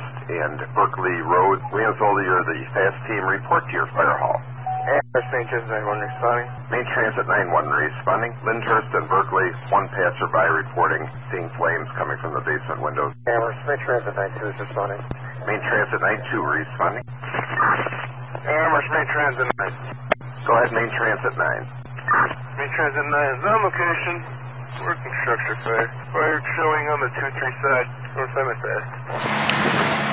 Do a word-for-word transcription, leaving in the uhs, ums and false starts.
Lyndhurst and Berkley Road. Williamsville, you're the fast team. Report to your fire hall. Amherst Main Transit nine one responding. Main Transit nine one responding. Lyndhurst and Berkley, one passerby reporting seeing flames coming from the basement windows. Amherst Main Transit nine two is responding. Main Transit nine two responding. Amherst Main Transit nine. Go ahead, Main Transit nine. Main Transit nine is on location. Working structure fire. Fire showing on the two three side, north side of fast.